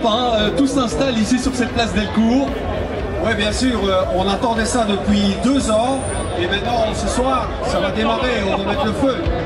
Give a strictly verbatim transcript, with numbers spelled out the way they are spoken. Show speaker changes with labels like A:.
A: hein, euh, tout s'installe ici sur cette place Delcourt.
B: Oui, bien sûr, euh, on attendait ça depuis deux ans et maintenant ce soir ça va démarrer, on va mettre le feu.